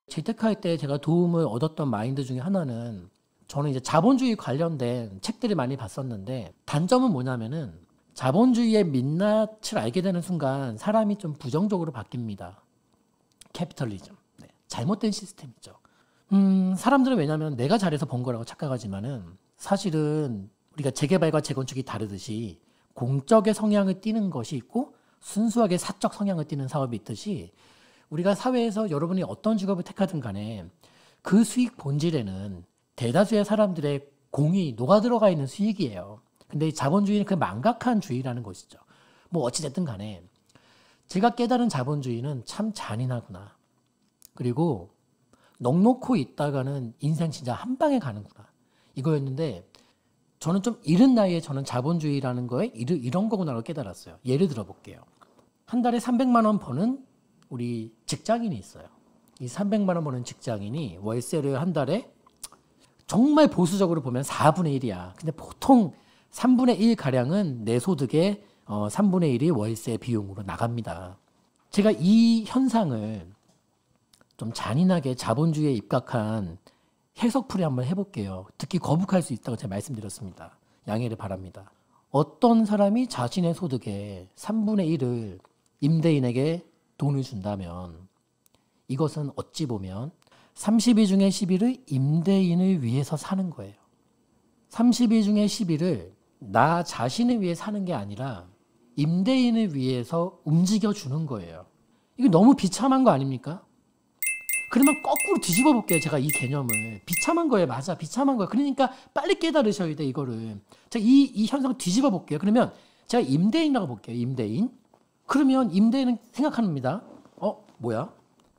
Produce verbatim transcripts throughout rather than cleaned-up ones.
재테크할 때 제가 도움을 얻었던 마인드 중에 하나는 저는 이제 자본주의 관련된 책들을 많이 봤었는데 단점은 뭐냐면은 자본주의의 민낯을 알게 되는 순간 사람이 좀 부정적으로 바뀝니다. 캐피털리즘. 네. 잘못된 시스템이죠. 음, 사람들은 왜냐면 내가 잘해서 번 거라고 착각하지만은 사실은 우리가 재개발과 재건축이 다르듯이 공적의 성향을 띠는 것이 있고 순수하게 사적 성향을 띠는 사업이 있듯이 우리가 사회에서 여러분이 어떤 직업을 택하든 간에 그 수익 본질에는 대다수의 사람들의 공이 녹아들어가 있는 수익이에요. 근데 이 자본주의는 그 망각한 주의라는 것이죠. 뭐 어찌됐든 간에 제가 깨달은 자본주의는 참 잔인하구나. 그리고 넉넉고 있다가는 인생 진짜 한 방에 가는구나. 이거였는데 저는 좀 이른 나이에 저는 자본주의라는 거에 이런 거구나를 깨달았어요. 예를 들어 볼게요. 한 달에 삼백만 원 버는 우리 직장인이 있어요. 이 삼백만 원 버는 직장인이 월세를 한 달에 정말 보수적으로 보면 사분의 일이야. 근데 보통 삼분의 일 가량은 내 소득의 어, 삼분의 일이 월세 비용으로 나갑니다. 제가 이 현상을 좀 잔인하게 자본주의에 입각한 해석풀이 한번 해볼게요. 듣기 거북할 수 있다고 제가 말씀드렸습니다. 양해를 바랍니다. 어떤 사람이 자신의 소득의 삼분의 일을 임대인에게 돈을 준다면 이것은 어찌 보면 삼십 일 중에 십 일을 임대인을 위해서 사는 거예요. 삼십 일 중에 십 일을 나 자신을 위해 사는 게 아니라 임대인을 위해서 움직여주는 거예요. 이거 너무 비참한 거 아닙니까? 그러면 거꾸로 뒤집어 볼게요. 제가 이 개념을. 비참한 거예요. 맞아. 비참한 거예요. 그러니까 빨리 깨달으셔야 돼, 이거를. 제가 이, 이 현상을 뒤집어 볼게요. 그러면 제가 임대인이라고 볼게요. 임대인. 그러면 임대인은 생각합니다. 어? 뭐야?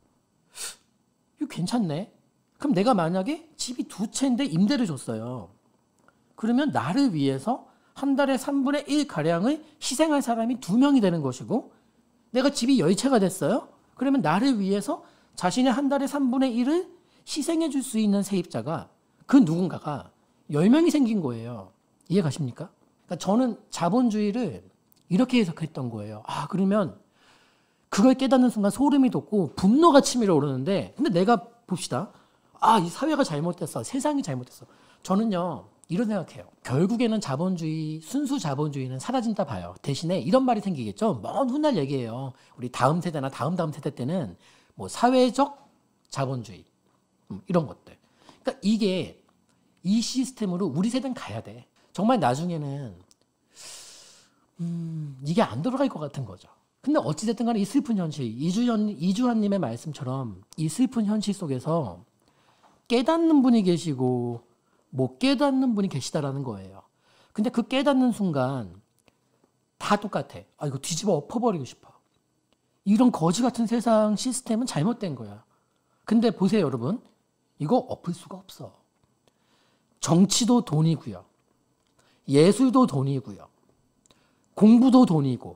이거 괜찮네. 그럼 내가 만약에 집이 두 채인데 임대를 줬어요. 그러면 나를 위해서 한 달에 삼분의 일 가량을 희생할 사람이 두 명이 되는 것이고 내가 집이 열 채가 됐어요. 그러면 나를 위해서 자신의 한 달에 삼분의 일을 희생해 줄 수 있는 세입자가 그 누군가가 열 명이 생긴 거예요. 이해 가십니까? 그러니까 저는 자본주의를 이렇게 해석했던 거예요. 아, 그러면 그걸 깨닫는 순간 소름이 돋고 분노가 치밀어 오르는데 근데 내가 봅시다. 아, 이 사회가 잘못됐어. 세상이 잘못됐어. 저는요. 이런 생각해요. 결국에는 자본주의, 순수 자본주의는 사라진다 봐요. 대신에 이런 말이 생기겠죠. 먼 훗날 얘기예요. 우리 다음 세대나 다음 다음 세대 때는 뭐 사회적 자본주의 음, 이런 것들. 그러니까 이게 이 시스템으로 우리 세대는 가야 돼. 정말 나중에는 음, 이게 안 돌아갈 것 같은 거죠. 근데 어찌됐든 간에 이 슬픈 현실, 이주연, 이주환님의 말씀처럼 이 슬픈 현실 속에서 깨닫는 분이 계시고 못 깨닫는 분이 계시다라는 거예요. 근데 그 깨닫는 순간 다 똑같아. 아, 이거 뒤집어 엎어버리고 싶어. 이런 거지 같은 세상 시스템은 잘못된 거야. 근데 보세요, 여러분. 이거 엎을 수가 없어. 정치도 돈이고요. 예술도 돈이고요. 공부도 돈이고.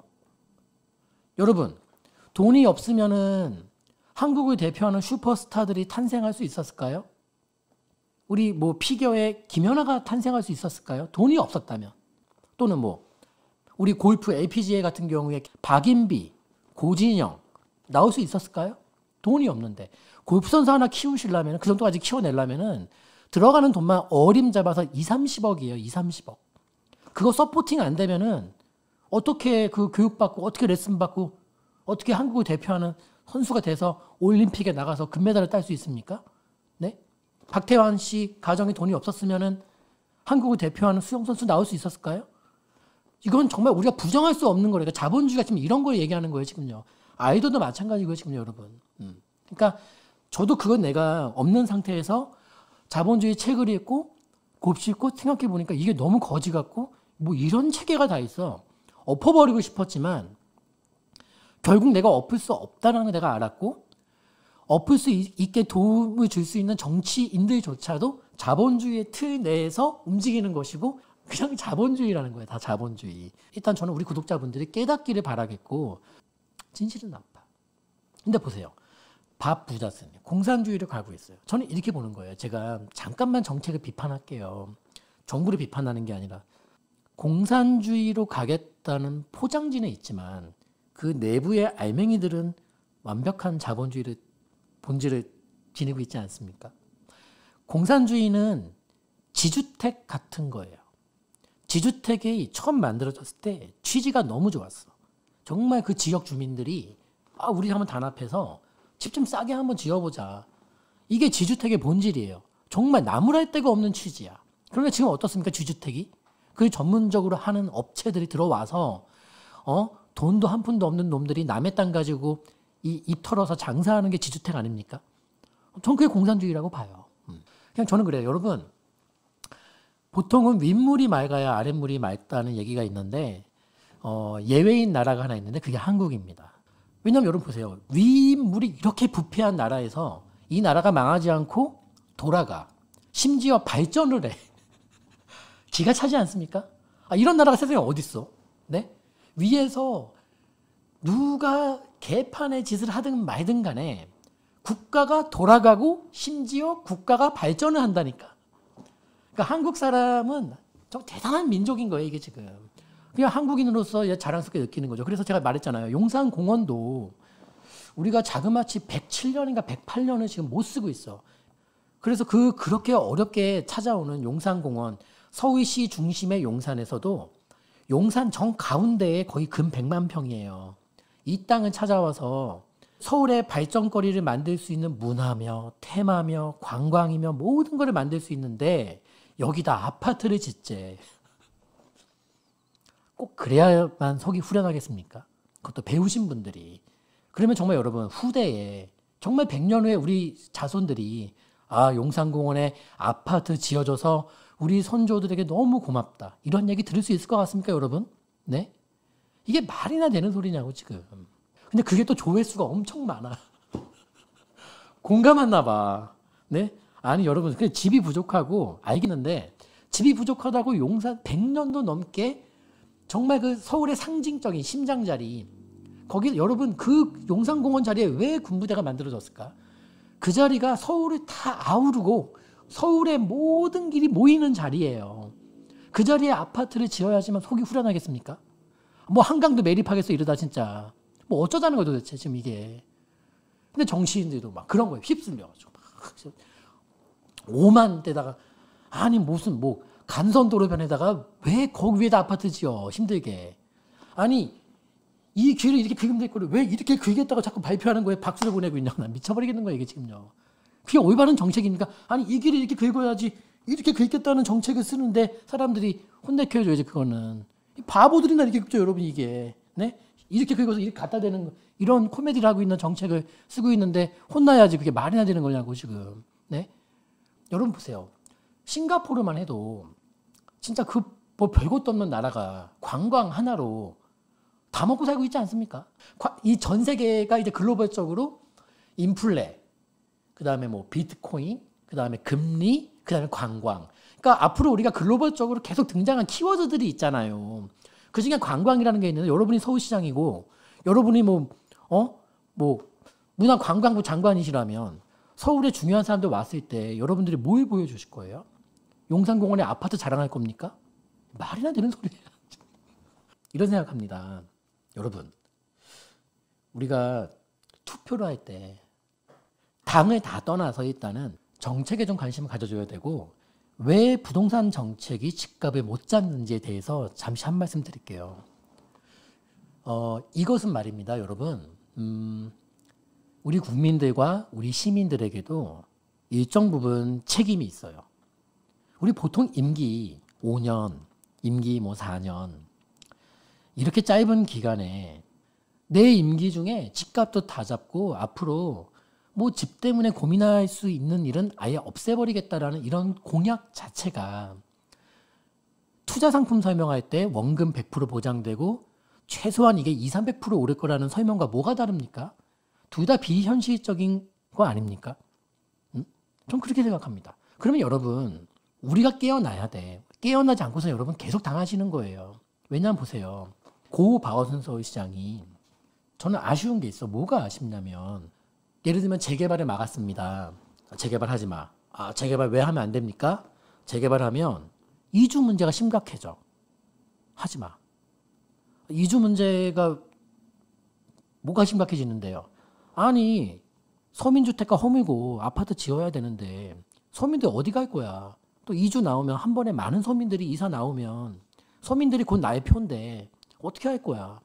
여러분, 돈이 없으면은 한국을 대표하는 슈퍼스타들이 탄생할 수 있었을까요? 우리 뭐 피겨의 김연아가 탄생할 수 있었을까요? 돈이 없었다면. 또는 뭐 우리 골프 엘피지에이 같은 경우에 박인비, 고진영 나올 수 있었을까요? 돈이 없는데. 골프 선수 하나 키우시려면 그 정도까지 키워내려면은 들어가는 돈만 어림잡아서 이삼십억이에요. 이삼십억. 그거 서포팅 안 되면은 어떻게 그 교육받고 어떻게 레슨 받고 어떻게 한국을 대표하는 선수가 돼서 올림픽에 나가서 금메달을 딸 수 있습니까? 네? 박태환 씨 가정에 돈이 없었으면은 한국을 대표하는 수영선수 나올 수 있었을까요? 이건 정말 우리가 부정할 수 없는 거예요. 그러니까 자본주의가 지금 이런 걸 얘기하는 거예요, 지금요. 아이돌도 마찬가지고요, 지금요, 여러분. 음. 그러니까 저도 그건 내가 없는 상태에서 자본주의 책을 읽고 곱씹고 생각해 보니까 이게 너무 거지 같고 뭐 이런 체계가 다 있어. 엎어버리고 싶었지만 결국 내가 엎을 수 없다는 걸 내가 알았고 엎을 수 있게 도움을 줄 수 있는 정치인들조차도 자본주의의 틀 내에서 움직이는 것이고 그냥 자본주의라는 거예요. 다 자본주의. 일단 저는 우리 구독자분들이 깨닫기를 바라겠고 진실은 나빠. 근데 보세요. 밥 부자스님 공산주의를 갈고 있어요. 저는 이렇게 보는 거예요. 제가 잠깐만 정책을 비판할게요. 정부를 비판하는 게 아니라 공산주의로 가겠다는 포장지는 있지만 그 내부의 알맹이들은 완벽한 자본주의를 본질을 지니고 있지 않습니까? 공산주의는 지주택 같은 거예요. 지주택이 처음 만들어졌을 때 취지가 너무 좋았어. 정말 그 지역 주민들이 아, 우리 한번 단합해서 집 좀 싸게 한번 지어보자. 이게 지주택의 본질이에요. 정말 나무랄 데가 없는 취지야. 그런데 지금 어떻습니까? 지주택이? 그 전문적으로 하는 업체들이 들어와서 어? 돈도 한 푼도 없는 놈들이 남의 땅 가지고 이 입 털어서 장사하는 게 지주택 아닙니까? 전 그게 공산주의라고 봐요. 그냥 저는 그래요. 여러분, 보통은 윗물이 맑아야 아랫물이 맑다는 얘기가 있는데 어, 예외인 나라가 하나 있는데 그게 한국입니다. 왜냐하면 여러분 보세요. 윗물이 이렇게 부패한 나라에서 이 나라가 망하지 않고 돌아가. 심지어 발전을 해. 기가 차지 않습니까? 아, 이런 나라가 세상에 어디 있어? 네? 위에서 누가 개판의 짓을 하든 말든 간에 국가가 돌아가고 심지어 국가가 발전을 한다니까. 그러니까 한국 사람은 좀 대단한 민족인 거예요, 이게 지금. 그냥 한국인으로서 자랑스럽게 느끼는 거죠. 그래서 제가 말했잖아요. 용산공원도 우리가 자그마치 백칠 년인가 백팔 년을 지금 못 쓰고 있어. 그래서 그 그렇게 어렵게 찾아오는 용산공원, 서울시 중심의 용산에서도 용산 정 가운데에 거의 근 백만 평이에요. 이 땅을 찾아와서 서울의 발전거리를 만들 수 있는 문화며 테마며 관광이며 모든 것을 만들 수 있는데 여기다 아파트를 짓재. 꼭 그래야만 속이 후련하겠습니까? 그것도 배우신 분들이. 그러면 정말 여러분 후대에 정말 백 년 후에 우리 자손들이 아, 용산공원에 아파트 지어줘서 우리 선조들에게 너무 고맙다. 이런 얘기 들을 수 있을 것 같습니까, 여러분? 네? 이게 말이나 되는 소리냐고 지금. 근데 그게 또 조회수가 엄청 많아. 공감했나 봐. 네? 아니 여러분, 그 집이 부족하고 알겠는데 집이 부족하다고 용산 백 년도 넘게 정말 그 서울의 상징적인 심장 자리, 거기 여러분 그 용산공원 자리에 왜 군부대가 만들어졌을까? 그 자리가 서울을 다 아우르고 서울의 모든 길이 모이는 자리예요. 그 자리에 아파트를 지어야지만 속이 후련하겠습니까? 뭐 한강도 매립하겠어 이러다 진짜. 뭐 어쩌자는 거야 도대체 지금 이게. 근데 정치인들도 막 그런 거에 휩쓸려가지고 막 오만 대다가 아니 무슨 뭐 간선도로변에다가 왜 거기 위에다 아파트 지어 힘들게. 아니 이 길을 이렇게 긁으면 될 거를 왜 이렇게 긁겠다고 자꾸 발표하는 거에 박수를 보내고 있냐고. 난 미쳐버리겠는 거야 이게 지금요. 그게 올바른 정책입니까? 아니 이 길을 이렇게 긁어야지 이렇게 긁겠다는 정책을 쓰는데 사람들이 혼내켜줘야지. 그거는 바보들이나 이렇게 긁죠 여러분 이게. 네? 이렇게 긁어서 이렇게 갖다 대는 이런 코미디를 하고 있는 정책을 쓰고 있는데 혼나야지 그게 말이나 되는 거냐고 지금. 네? 여러분 보세요. 싱가포르만 해도 진짜 그 뭐 별것도 없는 나라가 관광 하나로 다 먹고 살고 있지 않습니까? 이 전 세계가 이제 글로벌적으로 인플레, 그 다음에 뭐 비트코인, 그 다음에 금리, 그 다음에 관광. 그러니까 앞으로 우리가 글로벌적으로 계속 등장한 키워드들이 있잖아요. 그 중에 관광이라는 게 있는데 여러분이 서울시장이고 여러분이 뭐, 어? 뭐 문화관광부 장관이시라면 서울에 중요한 사람들 왔을 때 여러분들이 뭘 보여주실 거예요? 용산공원에 아파트 자랑할 겁니까? 말이나 되는 소리예요. 이런 생각합니다. 여러분, 우리가 투표를 할 때 당을 다 떠나서 일단은 정책에 좀 관심을 가져줘야 되고 왜 부동산 정책이 집값을 못 잡는지에 대해서 잠시 한 말씀 드릴게요. 어, 이것은 말입니다, 여러분. 음, 우리 국민들과 우리 시민들에게도 일정 부분 책임이 있어요. 우리 보통 임기 오 년, 임기 뭐 사 년 이렇게 짧은 기간에 내 임기 중에 집값도 다 잡고 앞으로 뭐 집 때문에 고민할 수 있는 일은 아예 없애버리겠다라는 이런 공약 자체가 투자 상품 설명할 때 원금 백 퍼센트 보장되고 최소한 이게 이백, 삼백 퍼센트 오를 거라는 설명과 뭐가 다릅니까? 둘 다 비현실적인 거 아닙니까? 음? 좀 그렇게 생각합니다. 그러면 여러분 우리가 깨어나야 돼. 깨어나지 않고서 여러분 계속 당하시는 거예요. 왜냐하면 보세요. 고 박원순 서울시장이 저는 아쉬운 게 있어. 뭐가 아쉽냐면 예를 들면 재개발을 막았습니다. 재개발하지 마. 아, 재개발 왜 하면 안 됩니까? 재개발하면 이주 문제가 심각해져. 하지 마. 이주 문제가 뭐가 심각해지는데요? 아니 서민주택가 허물고 아파트 지어야 되는데 서민들 어디 갈 거야? 또 이주 나오면 한 번에 많은 서민들이 이사 나오면 서민들이 곧 나의 표인데 어떻게 할 거야?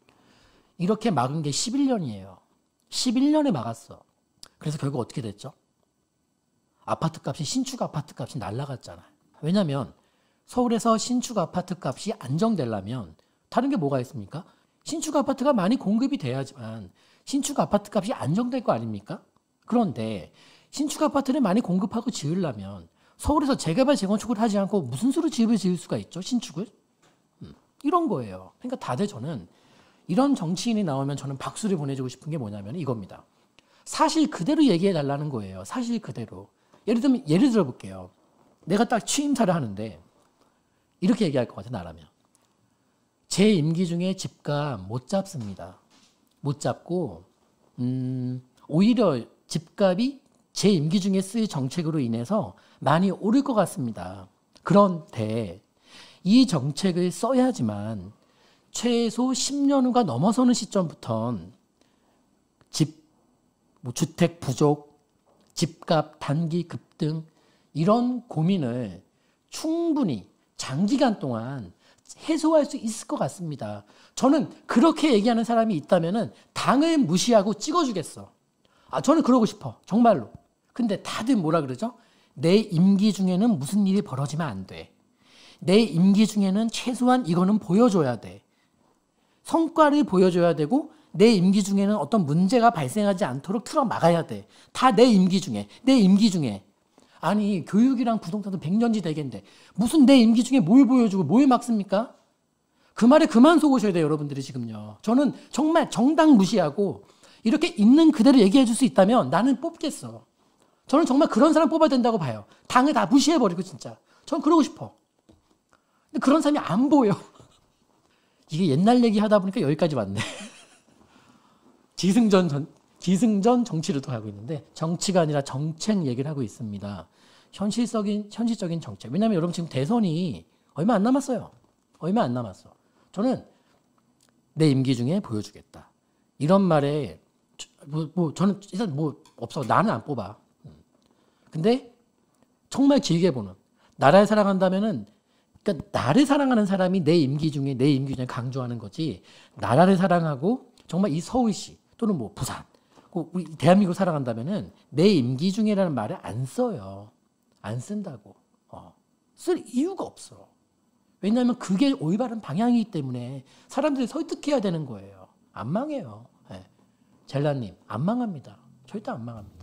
이렇게 막은 게 십일 년이에요. 십일 년에 막았어. 그래서 결국 어떻게 됐죠? 아파트 값이 신축 아파트 값이 날라갔잖아요. 왜냐하면 서울에서 신축 아파트 값이 안정되려면 다른 게 뭐가 있습니까? 신축 아파트가 많이 공급이 돼야지만 신축 아파트 값이 안정될 거 아닙니까? 그런데 신축 아파트를 많이 공급하고 지으려면 서울에서 재개발 재건축을 하지 않고 무슨 수로 집을 지을 수가 있죠? 신축을? 음, 이런 거예요. 그러니까 다들 저는 이런 정치인이 나오면 저는 박수를 보내주고 싶은 게 뭐냐면 이겁니다. 사실 그대로 얘기해 달라는 거예요. 사실 그대로. 예를 들면 예를 들어 볼게요. 내가 딱 취임사를 하는데 이렇게 얘기할 것 같아 나라면. 제 임기 중에 집값 못 잡습니다. 못 잡고 음, 오히려 집값이 제 임기 중에 쓸 정책으로 인해서 많이 오를 것 같습니다. 그런데 이 정책을 써야지만 최소 십 년 후가 넘어서는 시점부터는 집, 뭐 주택 부족, 집값 단기 급등 이런 고민을 충분히 장기간 동안 해소할 수 있을 것 같습니다. 저는 그렇게 얘기하는 사람이 있다면 당을 무시하고 찍어주겠어. 아, 저는 그러고 싶어. 정말로. 근데 다들 뭐라 그러죠? 내 임기 중에는 무슨 일이 벌어지면 안 돼. 내 임기 중에는 최소한 이거는 보여줘야 돼. 성과를 보여줘야 되고 내 임기 중에는 어떤 문제가 발생하지 않도록 틀어 막아야 돼. 다 내 임기 중에. 내 임기 중에. 아니 교육이랑 부동산도 백년지 대계인데 무슨 내 임기 중에 뭘 보여주고 뭘 막습니까? 그 말에 그만 속으셔야 돼요. 여러분들이 지금요. 저는 정말 정당 무시하고 이렇게 있는 그대로 얘기해 줄 수 있다면 나는 뽑겠어. 저는 정말 그런 사람 뽑아야 된다고 봐요. 당을 다 무시해버리고 진짜. 저는 그러고 싶어. 근데 그런 사람이 안 보여. 이게 옛날 얘기 하다 보니까 여기까지 왔네. 기승전 전, 기승전 정치를 또 하고 있는데 정치가 아니라 정책 얘기를 하고 있습니다. 현실적인, 현실적인 정책. 왜냐하면 여러분 지금 대선이 얼마 안 남았어요. 얼마 안 남았어. 저는 내 임기 중에 보여주겠다. 이런 말에 뭐, 뭐 저는 일단 뭐 없어. 나는 안 뽑아. 근데 정말 길게 보는 나라를 사랑한다면은 그러니까 나를 사랑하는 사람이 내 임기 중에 내 임기 중에 강조하는 거지. 나라를 사랑하고 정말 이 서울시 또는 뭐 부산, 우리 대한민국 사랑한다면은 내 임기 중에라는 말을 안 써요. 안 쓴다고. 어. 쓸 이유가 없어. 왜냐하면 그게 올바른 방향이기 때문에 사람들이 설득해야 되는 거예요. 안 망해요. 네. 젤라님 안 망합니다. 절대 안 망합니다.